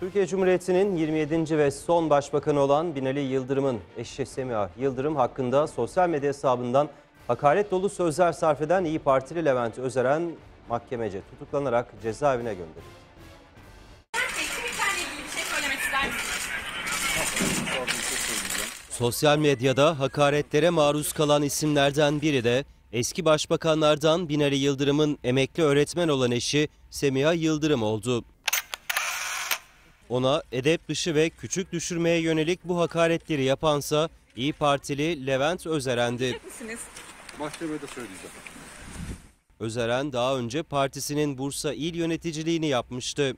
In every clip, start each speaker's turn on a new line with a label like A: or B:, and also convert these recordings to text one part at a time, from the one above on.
A: Türkiye Cumhuriyeti'nin 27. ve son başbakanı olan Binali Yıldırım'ın eşi Semiha Yıldırım hakkında sosyal medya hesabından hakaret dolu sözler sarf eden İYİ Partili Levent Özeren mahkemece tutuklanarak cezaevine gönderildi. Sosyal medyada hakaretlere maruz kalan isimlerden biri de eski başbakanlardan Binali Yıldırım'ın emekli öğretmen olan eşi Semiha Yıldırım oldu. Ona edep dışı ve küçük düşürmeye yönelik bu hakaretleri yapansa İYİ Partili Levent Özeren'di.
B: Mahkemede söyleyeceğim.
A: Özeren daha önce partisinin Bursa İl Yöneticiliğini yapmıştı.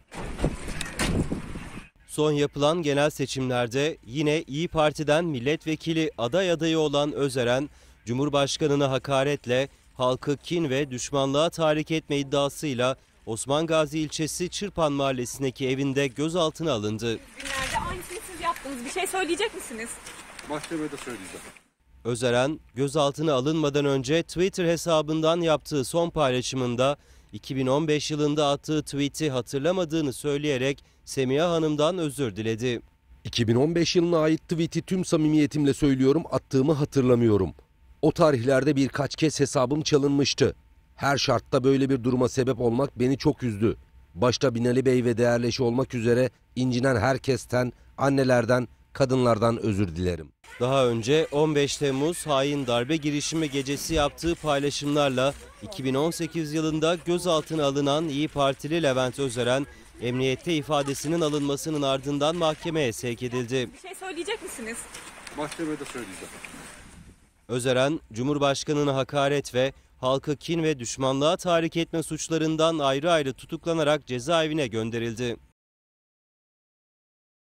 A: Son yapılan genel seçimlerde yine İYİ Parti'den milletvekili adayı olan Özeren, Cumhurbaşkanı'na hakaretle halkı kin ve düşmanlığa tahrik etme iddiasıyla Osman Gazi ilçesi Çırpan Mahallesi'ndeki evinde gözaltına alındı.
C: Günlerde aynısını siz yaptınız. Bir şey söyleyecek misiniz?
B: Mahkemede söyleyeceğim.
A: Özeren, gözaltına alınmadan önce Twitter hesabından yaptığı son paylaşımında 2015 yılında attığı tweet'i hatırlamadığını söyleyerek Semiha Hanım'dan özür diledi.
D: 2015 yılına ait tweet'i tüm samimiyetimle söylüyorum, attığımı hatırlamıyorum. O tarihlerde birkaç kez hesabım çalınmıştı. Her şartta böyle bir duruma sebep olmak beni çok üzdü. Başta Binali Bey ve değerli eşi olmak üzere incinen herkesten, annelerden, kadınlardan özür dilerim.
A: Daha önce 15 Temmuz hain darbe girişimi gecesi yaptığı paylaşımlarla 2018 yılında gözaltına alınan İYİ Partili Levent Özeren, emniyette ifadesinin alınmasının ardından mahkemeye sevk edildi.
C: Bir şey söyleyecek misiniz?
B: Mahkemede söyleyeceğim.
A: Özeren, Cumhurbaşkanı'na hakaret ve halkı kin ve düşmanlığa tahrik etme suçlarından ayrı ayrı tutuklanarak cezaevine gönderildi.